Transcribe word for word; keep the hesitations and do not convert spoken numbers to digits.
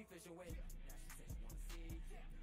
be fishing with. Now she said she wanna see.